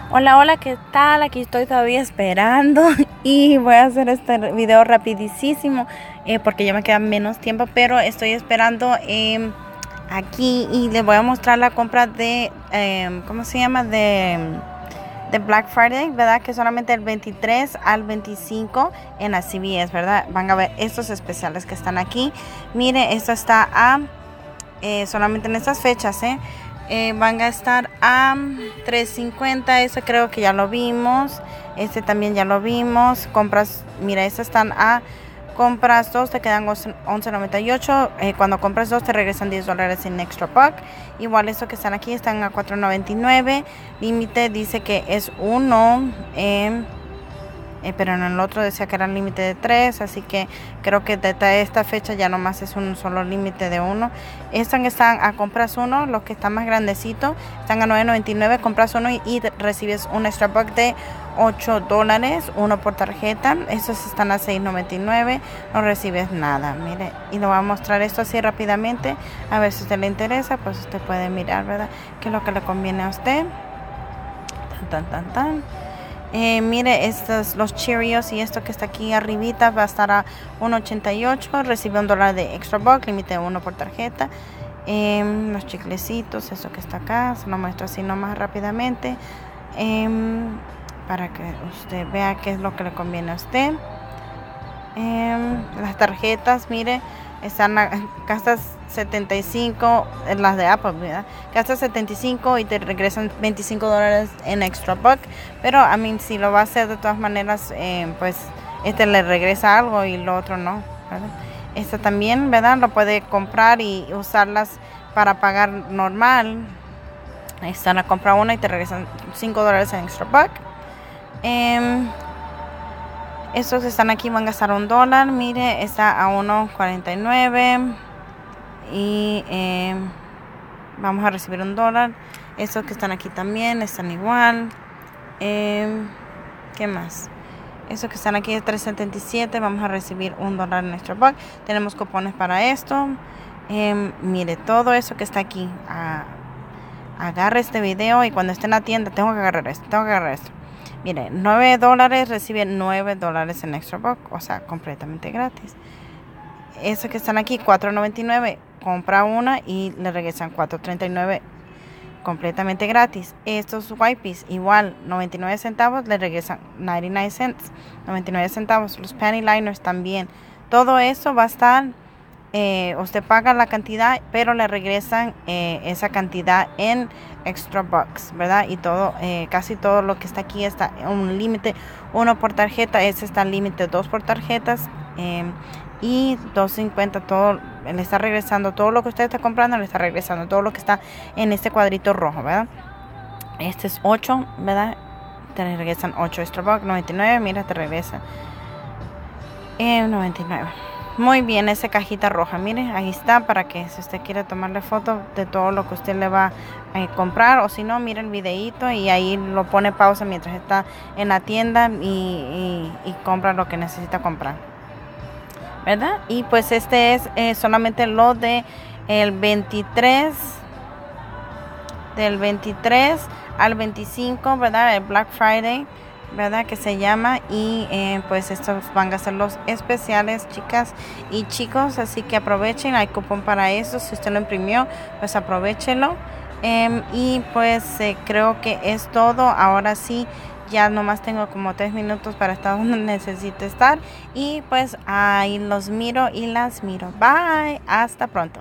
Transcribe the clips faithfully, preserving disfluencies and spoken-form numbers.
Hola, hola, ¿qué tal? Aquí estoy todavía esperando y voy a hacer este video rapidísimo eh, porque ya me queda menos tiempo, pero estoy esperando eh, aquí y les voy a mostrar la compra de, eh, ¿cómo se llama? De, de Black Friday, ¿verdad? Que solamente el veintitrés al veinticinco en la C V S, ¿verdad? Van a ver estos especiales que están aquí. Mire, esto está a, eh, solamente en estas fechas, ¿eh? Eh, van a estar a tres cincuenta. Eso creo que ya lo vimos. Este también ya lo vimos. Compras, mira, estas están a compras dos, te quedan once noventa y ocho. Eh, cuando compras dos te regresan diez dólares en extra buck. Igual estos que están aquí están a cuatro noventa y nueve. Límite dice que es uno. Eh, Eh, pero en el otro decía que era el límite de tres, así que creo que desde esta fecha ya nomás es un solo límite de uno. Estos están a compras uno, los que están más grandecitos están a nueve noventa y nueve, compras uno y, y recibes un extra buck de ocho dólares, uno por tarjeta. Estos están a seis noventa y nueve, no recibes nada, mire, y le voy a mostrar esto así rápidamente, a ver si a usted le interesa, pues usted puede mirar, ¿verdad?, qué es lo que le conviene a usted. Tan, tan, tan, tan. Eh, mire, estos, los Cheerios y esto que está aquí arribita va a estar a uno ochenta y ocho, recibe un dólar de extra buck, límite uno por tarjeta. Eh, los chiclecitos, eso que está acá, se lo muestro así nomás rápidamente, eh, para que usted vea qué es lo que le conviene a usted. Eh, las tarjetas, mire, están a, gastas setenta y cinco, las de Apple, ¿verdad? Gastas setenta y cinco y te regresan veinticinco dólares en extra buck, pero a mí si lo va a hacer de todas maneras, eh, pues este le regresa algo y lo otro no, ¿verdad? Esta también, ¿verdad?, lo puede comprar y usarlas para pagar normal. Esta la compra una y te regresan cinco dólares en extra buck. eh, Estos que están aquí van a gastar un dólar. Mire, está a uno cuarenta y nueve. Y eh, vamos a recibir un dólar. Estos que están aquí también están igual. Eh, ¿Qué más? Estos que están aquí es tres setenta y siete. Vamos a recibir un dólar en extra buck. Tenemos cupones para esto. Eh, mire, todo eso que está aquí. Ah, agarre este video y cuando esté en la tienda, tengo que agarrar esto. Tengo que agarrar esto. Mire, nueve dólares, recibe nueve dólares en extra buck, o sea, completamente gratis. Esos que están aquí, cuatro noventa y nueve, compra una y le regresan cuatro treinta y nueve, completamente gratis. Estos wipes, igual, noventa y nueve centavos, le regresan noventa y nueve cents, noventa y nueve centavos. Los panty liners también. Todo eso va a estar, eh, usted paga la cantidad, pero le regresan eh, esa cantidad en extra bucks, ¿verdad? Y todo, eh, casi todo lo que está aquí está un límite uno por tarjeta. Ese está el límite dos por tarjetas, eh, y dos cincuenta. Todo le está regresando, todo lo que usted está comprando le está regresando, todo lo que está en este cuadrito rojo, ¿verdad? Este es ocho, ¿verdad? Te regresan ocho extra bucks. Noventa y nueve, mira, te regresa eh, noventa y nueve. Muy bien, esa cajita roja, mire, ahí está, para que si usted quiere tomarle foto de todo lo que usted le va a comprar, o si no, mire el videito y ahí lo pone pausa mientras está en la tienda y, y, y compra lo que necesita comprar, ¿verdad? Y pues este es eh, solamente lo de el veintitrés, del veintitrés al veinticinco, ¿verdad? El Black Friday, ¿verdad?, que se llama. Y eh, pues estos van a ser los especiales, chicas y chicos, así que aprovechen, hay cupón para eso. Si usted lo imprimió, pues aprovechelo. Eh, y pues eh, creo que es todo. Ahora sí, ya nomás tengo como tres minutos para estar donde necesito estar, y pues ahí los miro y las miro. Bye, hasta pronto.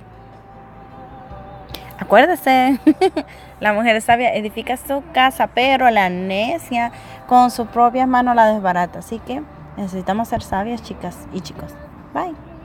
Acuérdese, la mujer sabia edifica su casa, pero la necia con sus propias manos la desbarata. Así que necesitamos ser sabias, chicas y chicos. Bye.